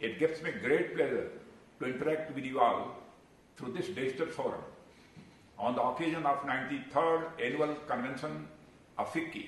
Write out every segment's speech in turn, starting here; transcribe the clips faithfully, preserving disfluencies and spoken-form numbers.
It gives me great pleasure to interact with you all through this digital forum on the occasion of ninety-third Annual Convention of FICCI.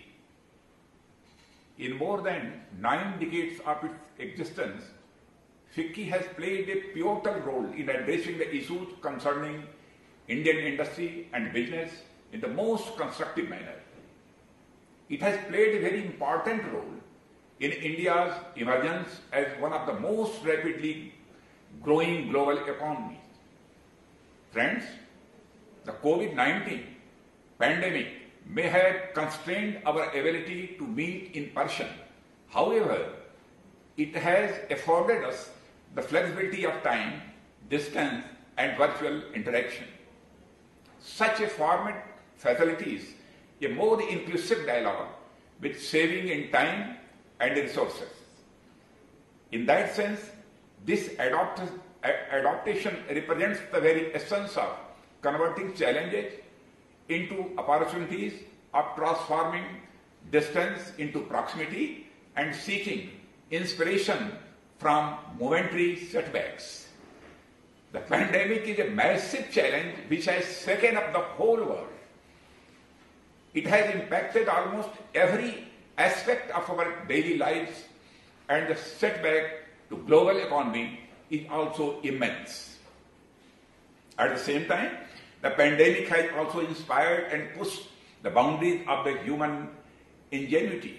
In more than nine decades of its existence, FICCI has played a pivotal role in addressing the issues concerning Indian industry and business in the most constructive manner. It has played a very important role in India's emergence as one of the most rapidly growing global economies. Friends, the COVID nineteen pandemic may have constrained our ability to meet in person. However, it has afforded us the flexibility of time, distance, and virtual interaction. Such a format facilitates a more inclusive dialogue with saving in time and resources. In that sense, this adopt adaptation represents the very essence of converting challenges into opportunities, of transforming distance into proximity, and seeking inspiration from momentary setbacks. The pandemic is a massive challenge which has shaken up the whole world. It has impacted almost every aspect of our daily lives, and the setback to global economy is also immense. At the same time, the pandemic has also inspired and pushed the boundaries of the human ingenuity.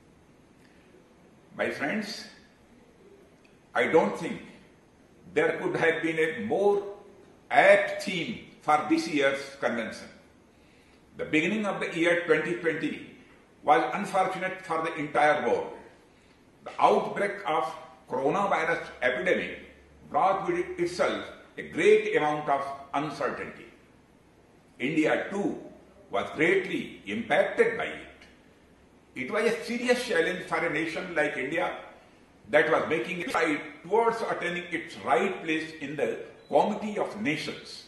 My friends, I don't think there could have been a more apt theme for this year's convention. The beginning of the year twenty twenty was unfortunate for the entire world. The outbreak of coronavirus epidemic brought with itself a great amount of uncertainty. India too was greatly impacted by it. It was a serious challenge for a nation like India that was making a stride towards attaining its right place in the comity of nations.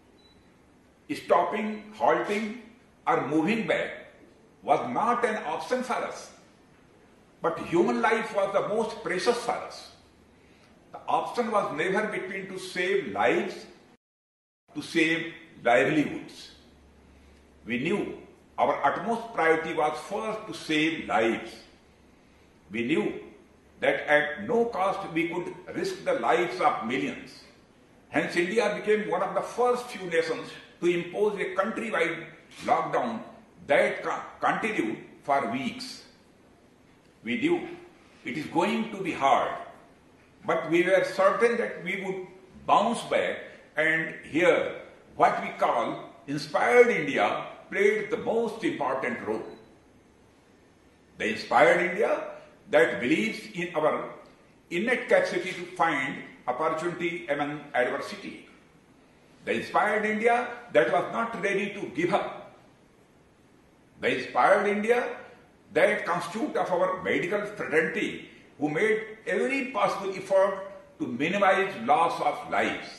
Stopping, halting, or moving back was not an option for us, but human life was the most precious for us. The option was never between to save lives, to save livelihoods. We knew our utmost priority was first to save lives. We knew that at no cost we could risk the lives of millions. Hence, India became one of the first few nations to impose a countrywide lockdown that continued for weeks. We knew it is going to be hard, but we were certain that we would bounce back, and here what we call Inspired India played the most important role. The Inspired India that believes in our innate capacity to find opportunity among adversity. The Inspired India that was not ready to give up. The Inspired India that constitutes of our medical fraternity who made every possible effort to minimize loss of lives.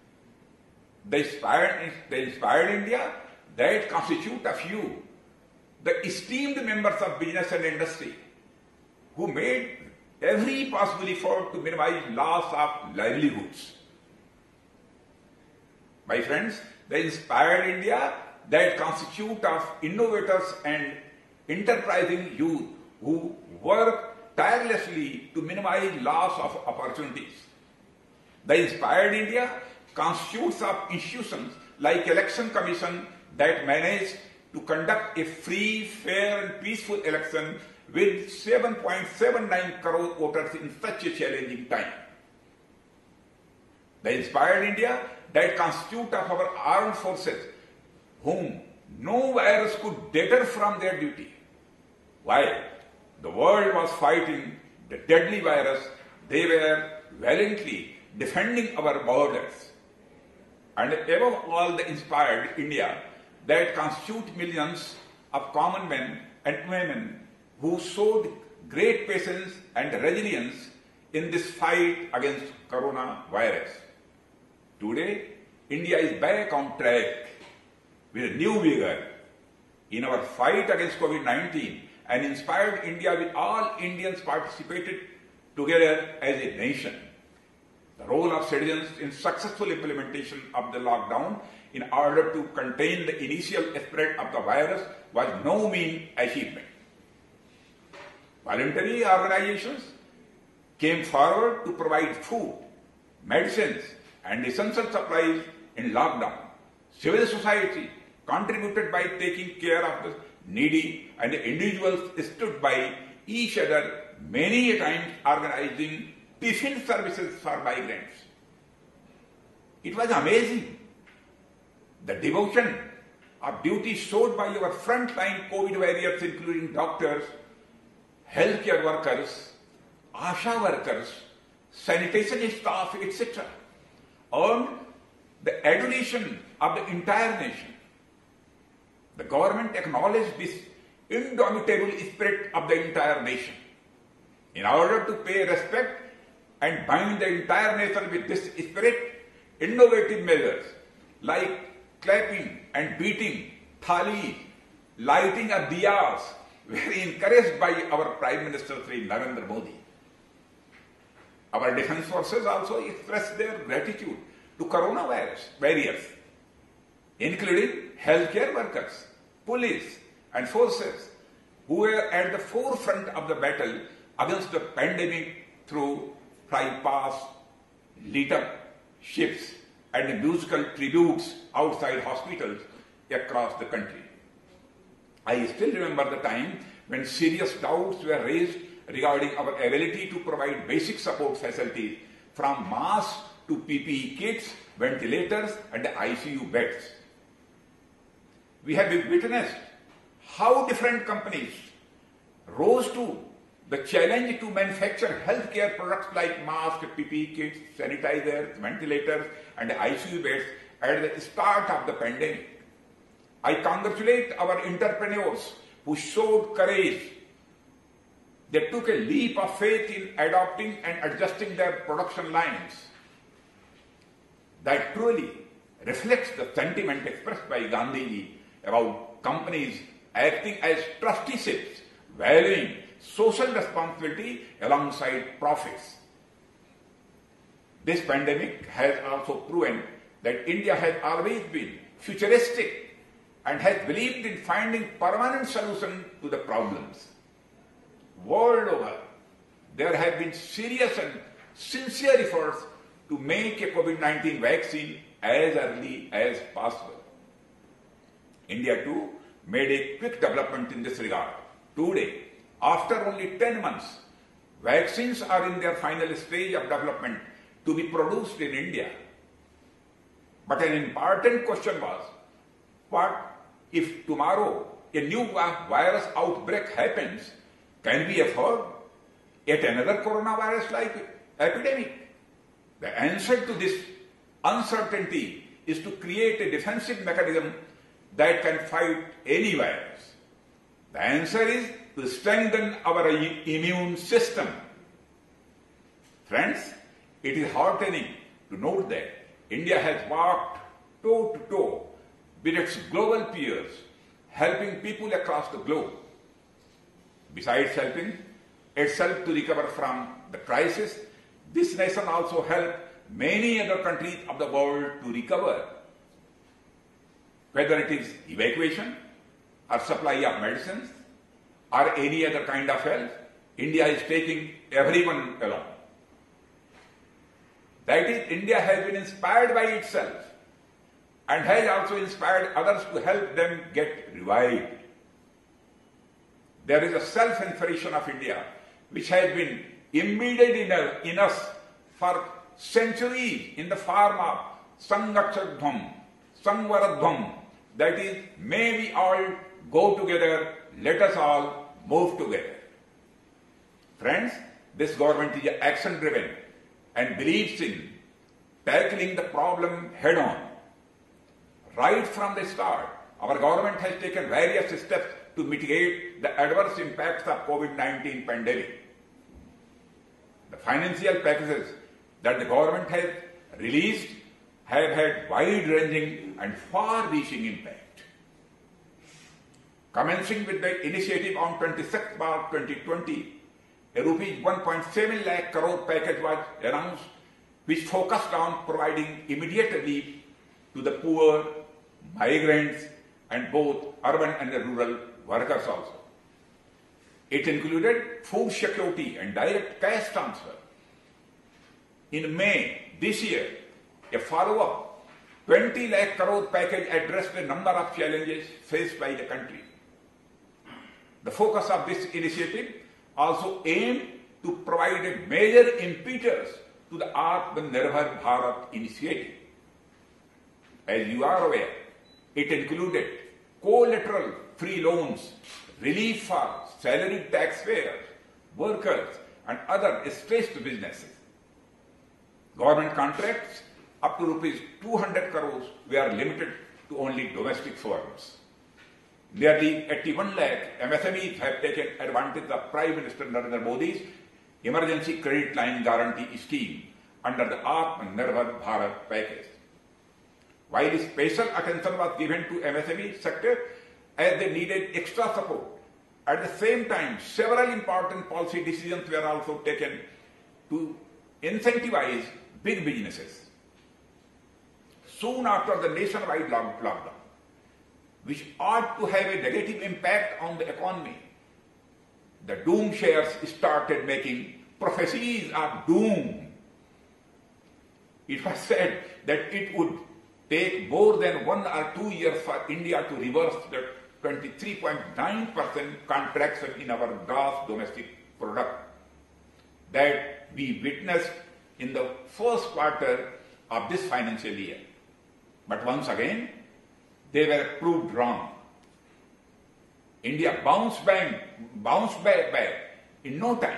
The inspired, the inspired India that constitutes of you, the esteemed members of business and industry who made every possible effort to minimize loss of livelihoods. My friends, the inspired India that constitutes of innovators and enterprising youth who work tirelessly to minimize loss of opportunities. The inspired India constitutes of institutions like Election Commission that manage to conduct a free, fair and peaceful election with seven point seven nine crore voters in such a challenging time. The inspired India that constitutes of our armed forces whom no virus could deter from their duty. While the world was fighting the deadly virus, they were valiantly defending our borders. And above all, the inspired India that constitutes millions of common men and women who showed great patience and resilience in this fight against coronavirus. Today, India is back on track with a new vigor in our fight against COVID nineteen, and inspired India with all Indians participated together as a nation. The role of citizens in successful implementation of the lockdown in order to contain the initial spread of the virus was no mean achievement. Voluntary organizations came forward to provide food, medicines, and essential supplies in lockdown. Civil society contributed by taking care of the needy, and the individuals stood by each other many times organizing tiffin services for migrants. It was amazing. The devotion of duty showed by our frontline COVID warriors, including doctors, healthcare workers, ASHA workers, sanitation staff, et cetera, earned the adoration of the entire nation. The government acknowledged this indomitable spirit of the entire nation. In order to pay respect and bind the entire nation with this spirit, innovative measures like clapping and beating thalis, lighting of diyas were encouraged by our Prime Minister Sri Narendra Modi. Our defense forces also expressed their gratitude to coronavirus warriors, including healthcare workers, police, and forces who were at the forefront of the battle against the pandemic through fly-past, lit-up ships, and musical tributes outside hospitals across the country. I still remember the time when serious doubts were raised regarding our ability to provide basic support facilities from masks to P P E kits, ventilators, and I C U beds. We have witnessed how different companies rose to the challenge to manufacture healthcare products like masks, P P E kits, sanitizers, ventilators, and I C U beds at the start of the pandemic. I congratulate our entrepreneurs who showed courage. They took a leap of faith in adopting and adjusting their production lines. That truly reflects the sentiment expressed by Gandhiji about companies acting as trusteeships, valuing social responsibility alongside profits. This pandemic has also proven that India has always been futuristic and has believed in finding permanent solutions to the problems. World over, there have been serious and sincere efforts to make a COVID nineteen vaccine as early as possible. India too made a quick development in this regard. Today, after only ten months, vaccines are in their final stage of development to be produced in India. But an important question was, what if tomorrow a new virus outbreak happens? Can we afford yet another coronavirus-like epidemic? The answer to this uncertainty is to create a defensive mechanism that can fight any virus. The answer is to strengthen our immune system. Friends, it is heartening to note that India has walked toe to toe with its global peers, helping people across the globe. Besides helping itself to recover from the crisis, this nation also helped many other countries of the world to recover. Whether it is evacuation or supply of medicines or any other kind of help, India is taking everyone along. That is, India has been inspired by itself and has also inspired others to help them get revived. There is a self-inspiration of India which has been embedded in us for centuries in the form of Sangachadhvam, Sangvaradhvam, that is, may we all go together, let us all move together. Friends, this government is action-driven and believes in tackling the problem head-on. Right from the start, our government has taken various steps to mitigate the adverse impacts of COVID nineteen pandemic. The financial packages that the government has released have had wide-ranging and far-reaching impact. Commencing with the initiative on twenty-sixth March twenty twenty, a rupees one point seven lakh crore package was announced which focused on providing immediate relief to the poor, migrants, and both urban and rural workers also. It included food security and direct cash transfer. In May this year, a follow-up twenty lakh crore package addressed a number of challenges faced by the country. The focus of this initiative also aimed to provide a major impetus to the Atmanirbhar Bharat initiative. As you are aware, it included collateral free loans, relief for salaried taxpayers, workers, and other stressed businesses. Government contracts up to rupees two hundred crores were limited to only domestic firms. Nearly eighty-one lakh M S M Es have taken advantage of Prime Minister Narendra Modi's Emergency Credit Line Guarantee Scheme under the Atmanirbhar Bharat package. While special attention was given to M S M E sector as they needed extra support, at the same time several important policy decisions were also taken to incentivize big businesses. Soon after the nationwide lockdown, which ought to have a negative impact on the economy, the doom shares started making prophecies of doom. It was said that it would take more than one or two years for India to reverse the twenty-three point nine percent contraction in our gross domestic product that we witnessed in the first quarter of this financial year. But once again, they were proved wrong. India bounced back, bounced back, back in no time.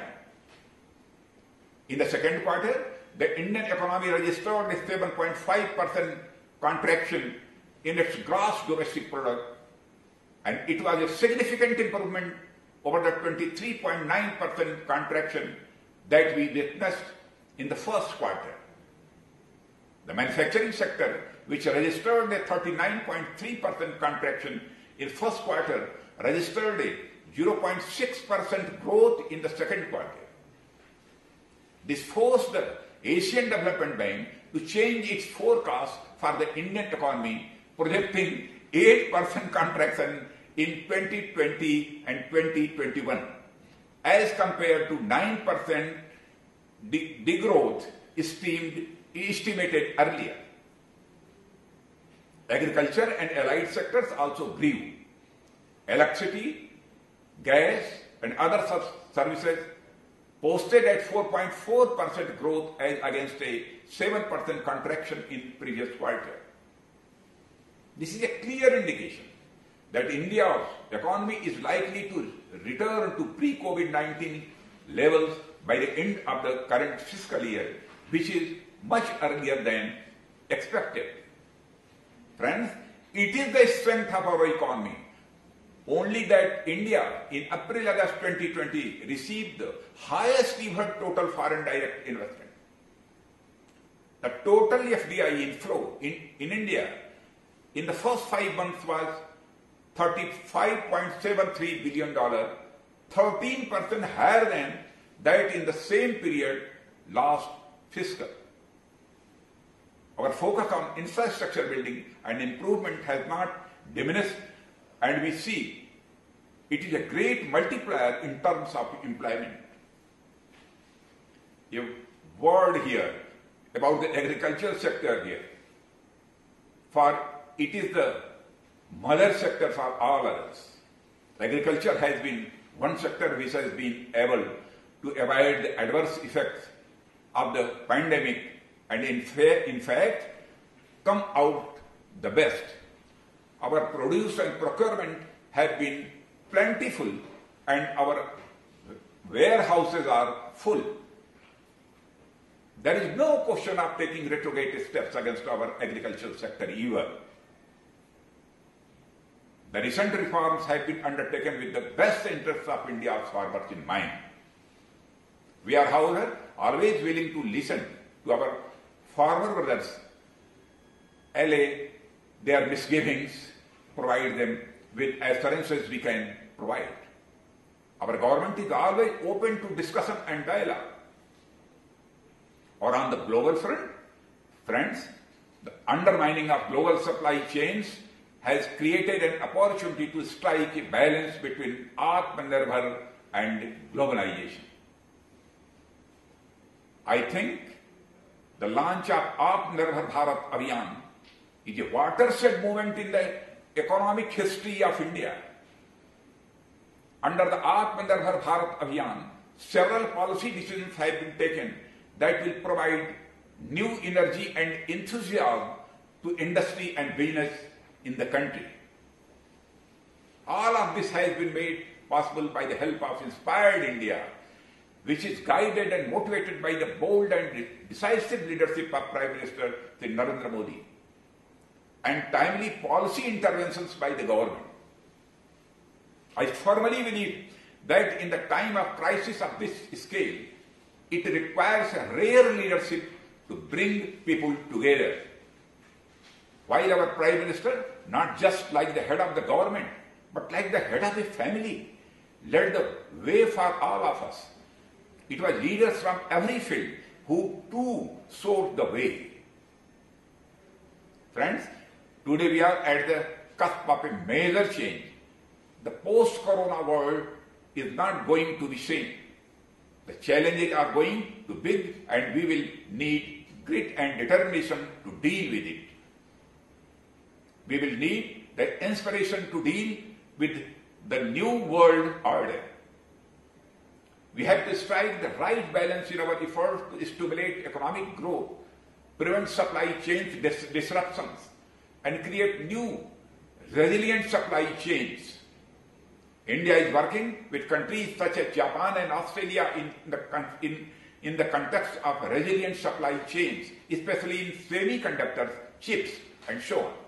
In the second quarter, the Indian economy registered a seven point five percent contraction in its gross domestic product, and it was a significant improvement over the twenty-three point nine percent contraction that we witnessed in the first quarter. The manufacturing sector, which registered a thirty-nine point three percent contraction in first quarter, registered a zero point six percent growth in the second quarter. This forced the Asian Development Bank to change its forecast for the Indian economy, projecting eight percent contraction in twenty twenty and twenty twenty-one, as compared to nine percent degrowth esteemed, estimated earlier. Agriculture and allied sectors also grew. Electricity, gas, and other services posted at four point four percent growth as against a seven percent contraction in previous quarter. This is a clear indication that India's economy is likely to return to pre-COVID nineteen levels by the end of the current fiscal year, which is much earlier than expected. Friends, it is the strength of our economy only that India in April-August twenty twenty received the highest ever total foreign direct investment. The total F D I inflow in, in India in the first five months was thirty-five point seven three billion dollars, thirteen percent higher than that in the same period last fiscal. Our focus on infrastructure building and improvement has not diminished, and we see it is a great multiplier in terms of employment. A word here about the agricultural sector here. For it is the mother sector for all others. Agriculture has been one sector which has been able to avoid the adverse effects of the pandemic and in, fa in fact come out the best. Our produce and procurement have been plentiful and our warehouses are full. There is no question of taking retrograde steps against our agricultural sector either. The recent reforms have been undertaken with the best interests of India's farmers in mind. We are, however, always willing to listen to our farmer brothers, allay their misgivings, provide them with assurances we can provide. Our government is always open to discussion and dialogue. Or on the global front, friends, the undermining of global supply chains has created an opportunity to strike a balance between Atmanirbhar and globalization. I think the launch of Atmanirbhar Bharat Abhiyan is a watershed movement in the economic history of India. Under the Atmanirbhar Bharat Abhiyan, several policy decisions have been taken that will provide new energy and enthusiasm to industry and business in the country. All of this has been made possible by the help of Inspired India, which is guided and motivated by the bold and decisive leadership of Prime Minister Shri Narendra Modi and timely policy interventions by the government. I firmly believe that in the time of crisis of this scale, it requires a rare leadership to bring people together. While our Prime Minister, not just like the head of the government, but like the head of a family, led the way for all of us, it was leaders from every field who too showed the way. Friends, today we are at the cusp of a major change. The post-corona world is not going to be same. The challenges are going to be big and we will need grit and determination to deal with it. We will need the inspiration to deal with the new world order. We have to strike the right balance in our efforts to stimulate economic growth, prevent supply chain dis disruptions, and create new resilient supply chains. India is working with countries such as Japan and Australia in the, in, in the context of resilient supply chains, especially in semiconductors, chips, and so on.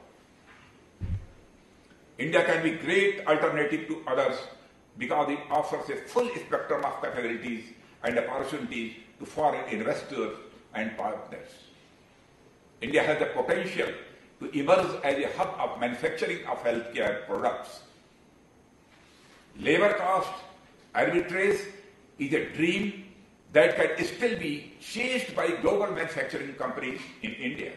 India can be a great alternative to others because it offers a full spectrum of capabilities and opportunities to foreign investors and partners. India has the potential to emerge as a hub of manufacturing of healthcare products. Labor cost arbitrage is a dream that can still be chased by global manufacturing companies in India.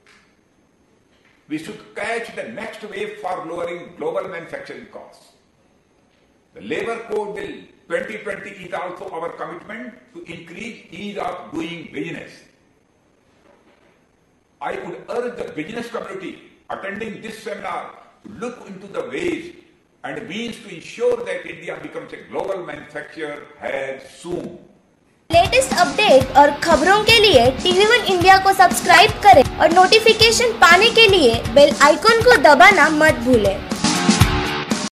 We should catch the next wave for lowering global manufacturing costs. The Labour Code Bill twenty twenty is also our commitment to increase ease of doing business. I would urge the business community attending this seminar to look into the ways and means to ensure that India becomes a global manufacturer as soon. Latest update और खबरों के लिए TV one India को subscribe करें और notification पाने के लिए बेल आइकॉन को दबाना मत भूलें।